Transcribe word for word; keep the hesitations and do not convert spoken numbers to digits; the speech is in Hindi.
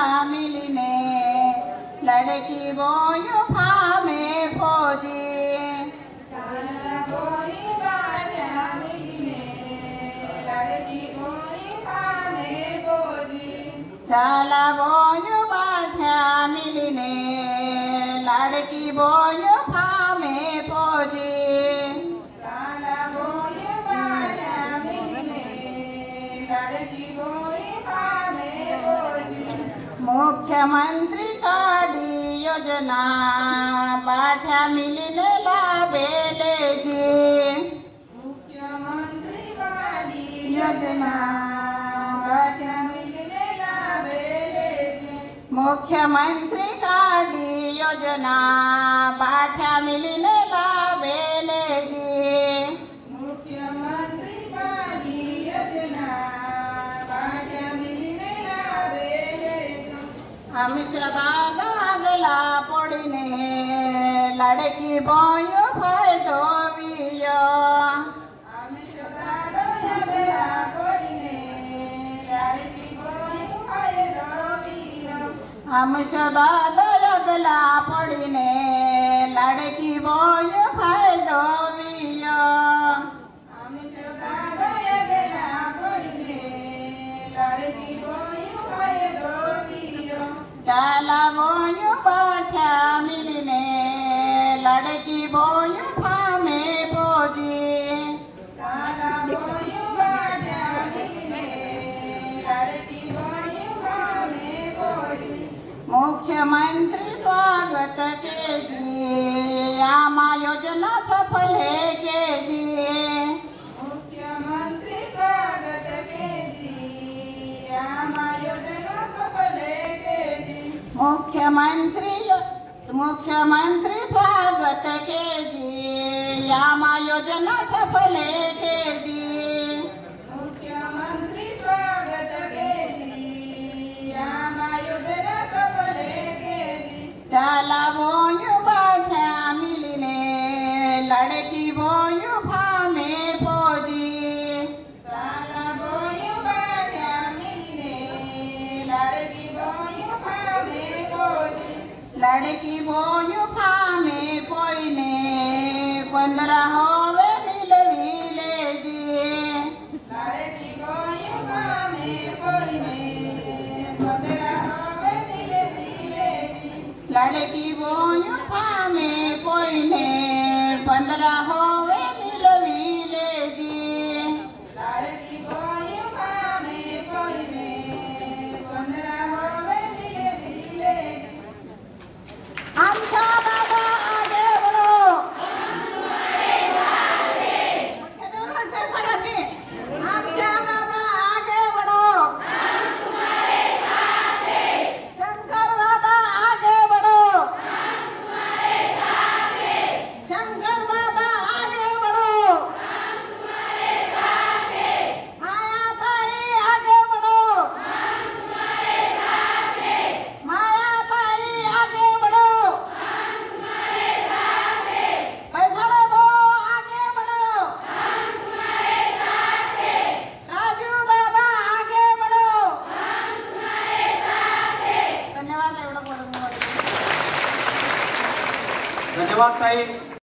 मिलने लड़की बोयो फामे फौजी चला बोई बाटा मिलने लड़की बोई फामे फौजी चला बोयो बाटा मिलने लड़की बोयो फामे फौजी चला बोई बाटा मिलने लड़की बोई फामे फौजी मुख्यमंत्री काढी योजना पाठ्या मिलने लाभेले जी मुख्यमंत्री काढी योजना बाटा मिलने लाभेले जी मुख्यमंत्री काढी योजना पाठ्या मिलने लाभेले जी मुख्यमंत्री काढी योजना बाटा मिलने लाभेले जी आमच्या दागला पडीने लड़की बोयो फायदो वियो आम्ही शोधालो यादला पडीने लड़की बोई फायदो वियो आमच्या दागला पडीने लड़की बोयो फायदो वियो आम्ही शोधालो यादला पडीने लड़की बोई फायदो वियो चला बोयो पाठ्या मिलने लड़की बोयो फामे फौजी चला बोई बाटा मिलने लड़की बोई फामे फौजी मुख्यमंत्री स्वागत के जी आमा योजना सफल है के जी मुख्यमंत्री स्वागत के जी आमा योजना सफल के जी मुख्यमंत्री मुख्यमंत्री स्वागत के जी आमा योजना सफल है के जी मुख्यमंत्री स्वागत के जी आमा योजना सफल के जी चला बोयो बाठ्या मिलने लड़की बोयो फामे फौजी चला बोई बाटा मिलने लड़की बोई फामे फौजी लड़की बोयो फामे पोईने पंद्रह होवे मिलविले जी लड़की बोई फामे फौजी पंद्रह होवे मिले मिले जी लड़की बोयो फामे पोईने पंद्रह होवे मिलविले जी लड़की बोई फामे फौजी पंद्रह होवे मिले मिले जी आमचा दादा आगे बढ़ो आमचा दादा आगे बढ़ो शंकर दादा आगे बढ़ो शंकर दादा आगे बढ़ो माया ताई आगे बढ़ो माया ताई आगे बढ़ो पैसाड़े बो आगे बढ़ो राजू दादा आगे बढ़ो धन्यवाद एवढं बोलून धन्यवाद साहेब.